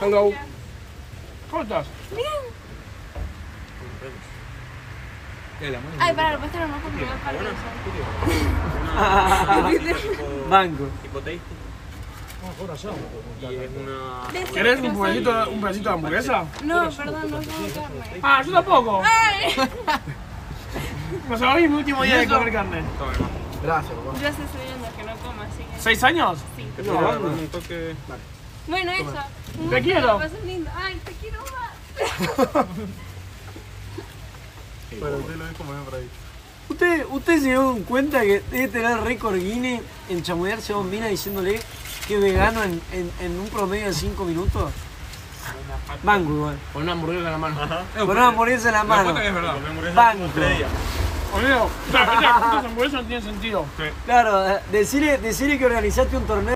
Hello. ¿Cómo estás? Bien. Ay, para, lo pastor, no fue primer partido. Banco. ¿Querés un pedacito de hamburguesa? No, perdón, no como carne. Ah, yo tampoco. Ay. Pues hoy es mi último día de comer carne. Gracias, papá. Yo estoy subiendo que no coma, así que... ¿6 años? Sí. Un toque. Bueno, eso. Te quiero. Pasó lindo. Ay, te quiero más. Bueno, usted lo ves como ven por ahí. ¿Usted se dio cuenta que debe tener récord Guinness en chamudearse a dos minas diciéndole que es vegano en un promedio de 5 minutos? Banco igual. Con una hamburguesa en la mano. Con una hamburguesa en la mano. Es verdad. Banco. Boludo, estas hamburguesas no tienen sentido. Claro, decirle que organizaste un torneo.